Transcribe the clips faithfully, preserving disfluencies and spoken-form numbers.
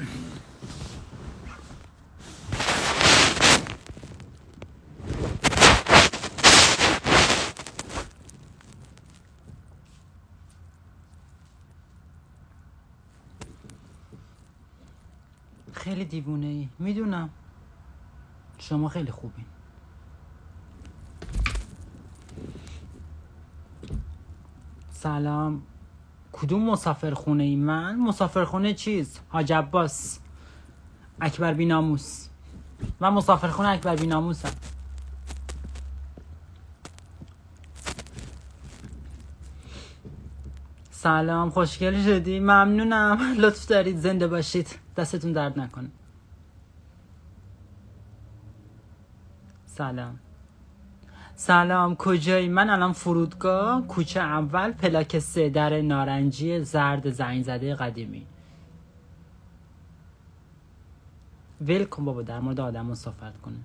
خیلی دیوونه ای میدونم، شما خیلی خوبین. سلام، کدوم مسافرخونه ای؟ من مسافرخونه چیز حاج عباس اکبر بیناموس. من مسافرخونه اکبر بیناموسم. سلام، خوشگل شدی. ممنونم، لطف دارید. زنده باشید، دستتون درد نکنه. سلام سلام، کجایی؟ من الان فرودگاه کوچه اول پلاک سه، در نارنجی زرد زنگ زده قدیمی. ول کن بابا، در مورد آدم ها صحبت کنه.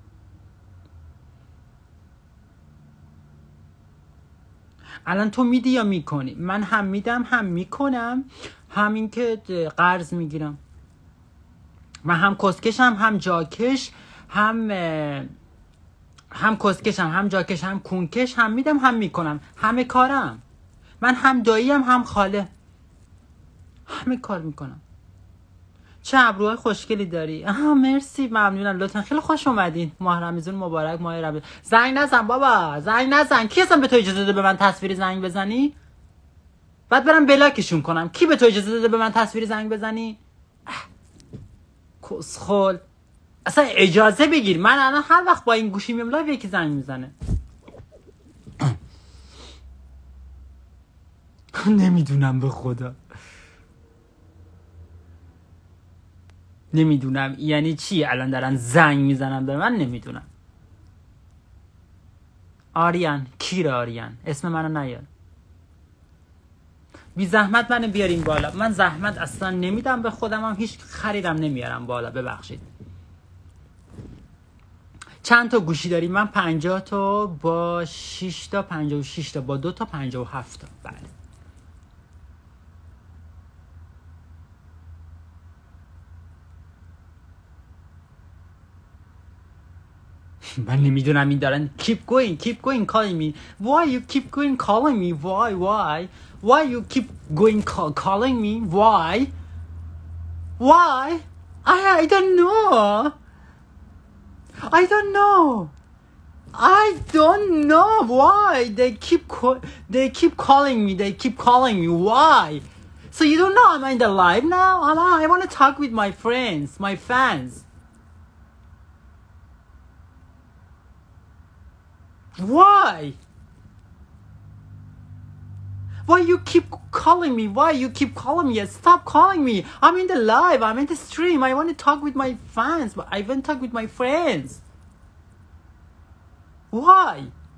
الان تو میدی یا میکنی؟ من هم میدم هم میکنم، همین که قرض میگیرم. من هم کسکشم هم جاکش، هم هم کسکشم هم جاکش هم کونکش، هم میدم هم میکنم، همه کارم. من هم داییم هم خاله، همه کار میکنم. چه ابروهای خوشگلی داری. آها مرسی، ممنونم، لطفا. خیلی خوش اومدین. ماه رمضان مبارک. ماه رمضان. زنگ نزن بابا، زنگ نزن. کی اصلا به تو اجازه داده به من تصویر زنگ بزنی؟ بعد برم بلاکشون کنم. کی به تو اجازه داده به من تصویر زنگ بزنی؟ کسخل، اصلا اجازه بگیر. من الان هر وقت با این گوشی میام لایو یکی زنگ میزنه. نمیدونم، به خدا نمیدونم یعنی چی الان دارن زنگ میزنن به من. نمیدونم. آریان، کیر آریان؟ اسم منو نیار. بی زحمت منو بیارین بالا. من زحمت اصلا نمیدم به خودم، هم هیچ خریدم نمیارم بالا، ببخشید. چند تا گوشی داری؟ من پنجاه تا با شش تا، پنجاه و شش تا با دو تا، پنجاه و هفت تا. بله. من نمیدونم این دارن keep going keep going calling me. Why you keep going calling me? Why why why you keep going call, calling me? Why why I I don't know. I don't know. I don't know why they keep co- they keep calling me. They keep calling me. Why? So you don't know I'm in the live now? I'm, I want to talk with my friends, my fans. Why? Why you keep calling me? Why you keep calling me? Stop calling me. I'm in the live. I'm in the stream. I want to talk with my fans. But I want to talk with my friends. Why?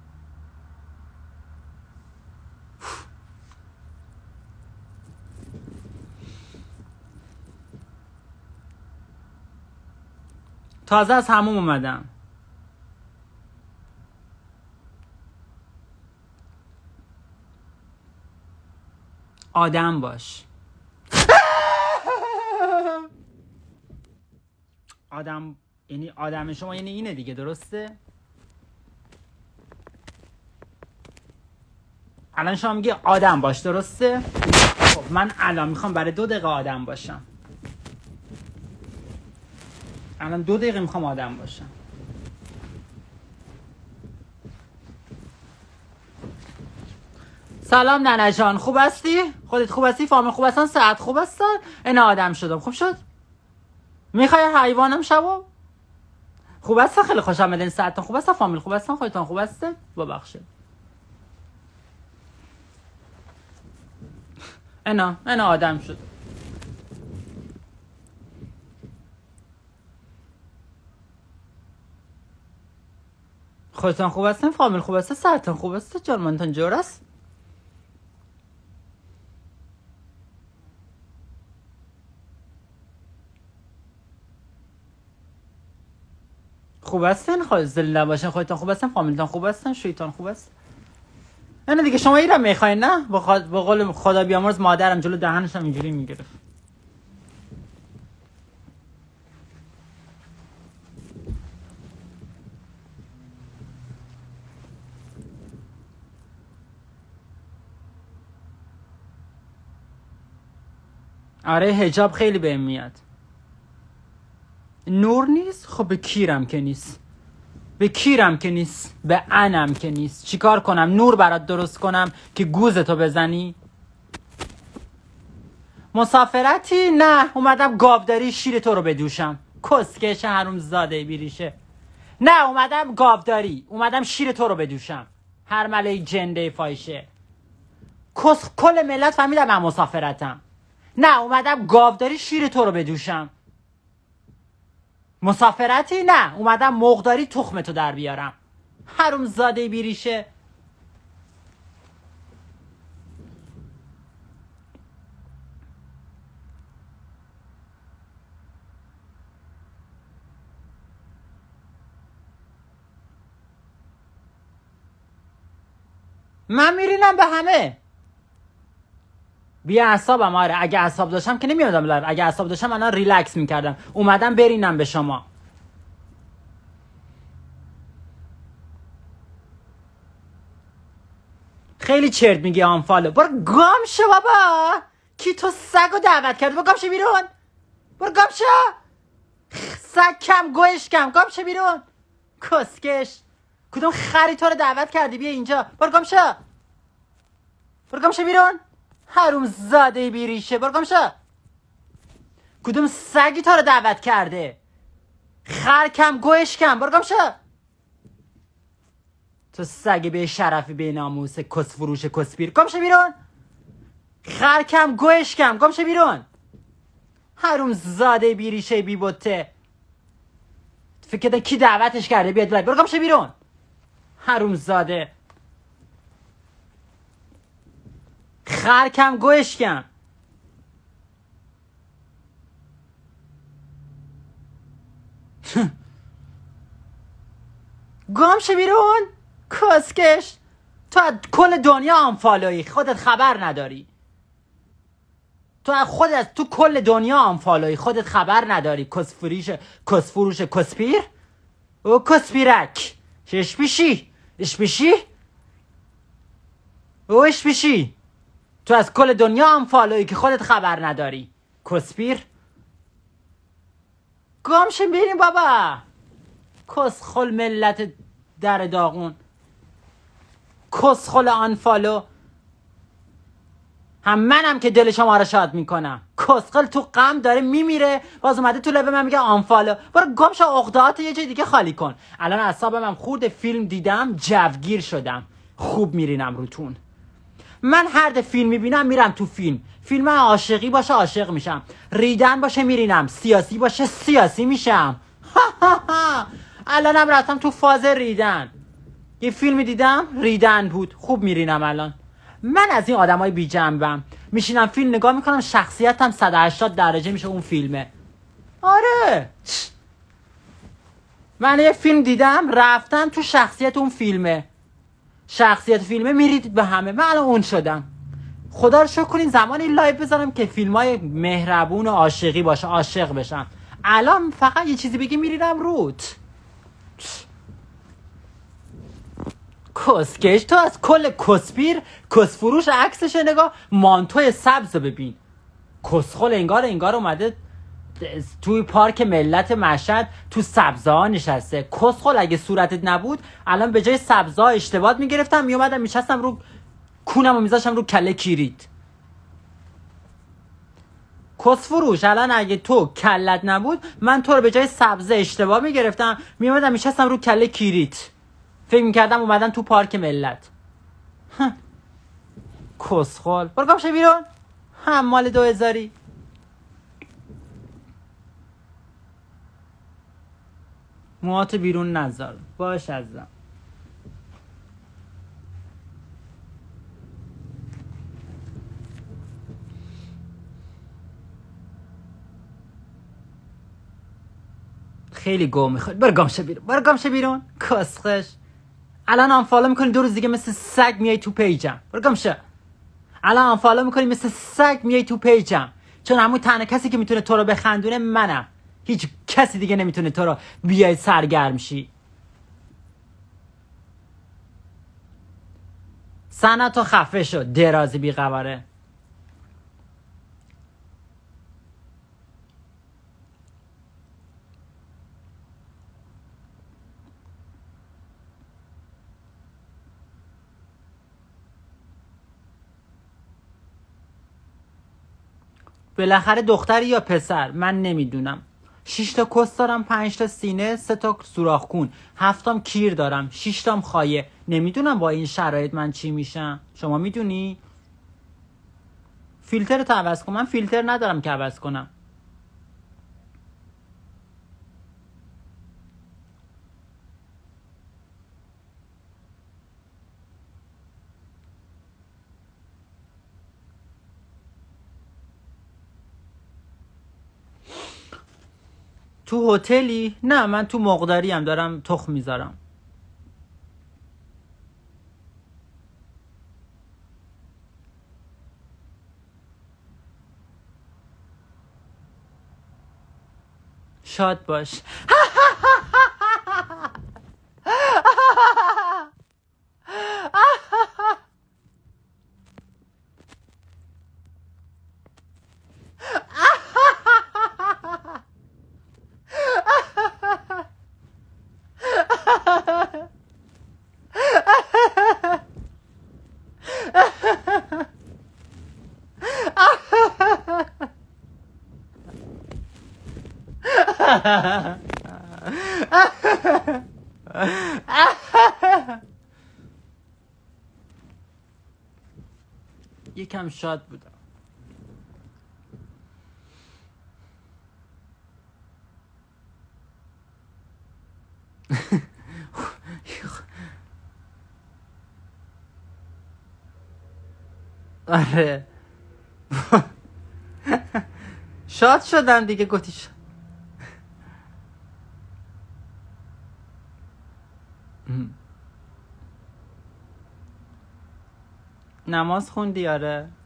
تازه از هموم اومدم. آدم باش. آدم یعنی آدم شما یعنی اینه دیگه، درسته؟ الان شما میگه آدم باش، درسته؟ خب من الان میخوام برای دو دقیقه آدم باشم. الان دو دقیقه میخوام آدم باشم. سلام ننه جان، خوب هستی؟ خودت خوب هستی؟ فامیل خوب هستن؟ صحت خوب هستن؟ این آدم شدم. خوب شد؟ میخوای حیوانم شوم؟ خوب هستن؟ خیلی خوشم اومدین. صحتتون خوب هستن؟ فامیل خوب هستن؟ خودتون خوب هستین؟ ببخشید. اینا اینا آدم شد. خودتون خوب هستین؟ فامیل خوب هستن؟ صحتتون خوب هستن؟ جان منتون جور است؟ خوب هستین؟ خود زنده باشین. خودتون خوب هستین؟ فامیلتون خوب هستن؟ شویتون خوب است؟ نه دیگه شما ایران میخواین نه؟ به قول خدا بیامرز مادرم جلو دهنش هم اینجوری میگرفت. آره حجاب خیلی بهم میاد. نور نیست؟ خب به کیرم که نیست، به کیرم که نیست، به انم که نیست. چیکار کنم؟ نور برات درست کنم که گوزتو بزنی؟ مسافرتی؟ نه، اومدم گاوداری شیر تو رو بدوشم. کسکش حروم زاده بیریشه. نه اومدم گاوداری، اومدم شیر تو رو بدوشم. هر مله جنده فایشه. کس کل ملت فهمیدم من مسافرتم. نه اومدم گاوداری شیر تو رو بدوشم. مسافرتی؟ نه اومدم مقداری تخمتو در بیارم. حروم زاده بیریشه. من میرینم به همه. بی اعصابم. آره اگه اعصاب داشتم که نمیادم لایو. اگه اعصاب داشتم الان ریلکس میکردم. اومدم برینم به شما. خیلی چرت میگی آنفالو. برو گم شو بابا. کی تو سگو دعوت کرده؟ برو گم شو بیرون. برو گم شو. سگ کم گوش کم. گم شو بیرون. کسکش. کدوم خری تو رو دعوت کردی بیا اینجا؟ برو گم شو. برو گم شو بیرون. حروم زاده بیریشه. برو گم شو. کدوم سگی تو رو دعوت کرده؟ خر کم گوش کم. برو گم شو. تو سگ به شرفی به ناموس کس فروش کسپیر. گم شو بیرون. خر کم گوش کم. گم شو بیرون. حروم زاده بیریشه بی بوته. فکر کردن کی دعوتش کرده بیاد لایو. برو گم شو بیرون. حروم زاده. خر کم گوش کم. گم شو بیرون. کسکش. تو از کل دنیا آنفالویی خودت خبر نداری. تو از خودت از تو کل دنیا آنفالویی خودت خبر نداری. کس فروش کس فروش کسپیر. او کسپیرک. اش بیشی اش بیشی او اش بیشی. تو از کل دنیا آنفالویی که خودت خبر نداری. کسپیر. گم شو بریم بابا. کسخل ملت در داغون. کسخل آنفالو. هم منم که دل شما رو شاد میکنم. کسخل تو غم داره میمیره باز اومده تو لبه من میگه آنفالو. برو گم شو عقدهات یه جای دیگه خالی کن. الان اعصابم هم خورد. فیلم دیدم جوگیر شدم. خوب میرینم روتون. من هر ده فیلم میبینم میرم تو فیلم. فیلم عاشقی باشه عاشق میشم. ریدن باشه میرینم. سیاسی باشه سیاسی میشم. الانم رفتم تو فاز ریدن. یه فیلمی دیدم ریدن بود. خوب میرینم الان. من از این آدمای بی جنبم. میشینم فیلم نگاه میکنم شخصیتم صد و هشتاد درجه میشه اون فیلمه. آره من یه فیلم دیدم رفتم تو شخصیت اون فیلمه. شخصیت فیلمه میرید به همه. من الان اون شدم. خدا رو شکر کنین زمانی لایو بذارم که فیلمای مهربون و عاشقی باشه عاشق بشم. الان فقط یه چیزی بگی میریدم روت. کسکش. تو از کل کسپیر کس فروش عکسش نگاه. مانتوی سبز ببین. کسخل انگار انگار اومده توی پارک ملت مشهد تو سبزا نشسته. کسخل اگه صورتت نبود الان به جای سبزا اشتباه میگرفتم میومدم میشستم رو کونم و میذاشم رو کله کیریت. کس فروش الان اگه تو کلت نبود من تو رو به جای سبزه اشتباه میگرفتم میومدم میشستم رو کله کیریت. فکر میکردم اومدن تو پارک ملت. کسخل. برو گم شو بیرون. حمال دو هزاری. موهات بیرون نذار. باش عزیزم. خیلی گو میخواد. برو گم شو بیرون. برو گم شو بیرون. کسخش. الان آنفالو میکنی دو روز دیگه مثل سگ میای تو پیجم. برو گم شو. الان آنفالو میکنی مثل سگ میای تو پیجم. چون همون تنها کسی که میتونه تو رو بخندونه منم. هیچ کسی دیگه نمیتونه تو رو بیای سرگرم شی. سنا تو خفه شو درازی بی قواره. بالاخره دختری یا پسر من نمیدونم. شش تا کس دارم، پنج تا سینه، سه تا سوراخ کون، هفتم کیر دارم، شش تام خایه. نمیدونم با این شرایط من چی میشم. شما میدونی؟ فیلتر تو عوض کن. من فیلتر ندارم که عوض کنم. تو هتلی؟ نه من تو مقداری هم دارم تخم میذارم. شاد باش. یکم شاد بودم. آره شاد شدم دیگه. گفتی شد. نماز خوندی؟ آره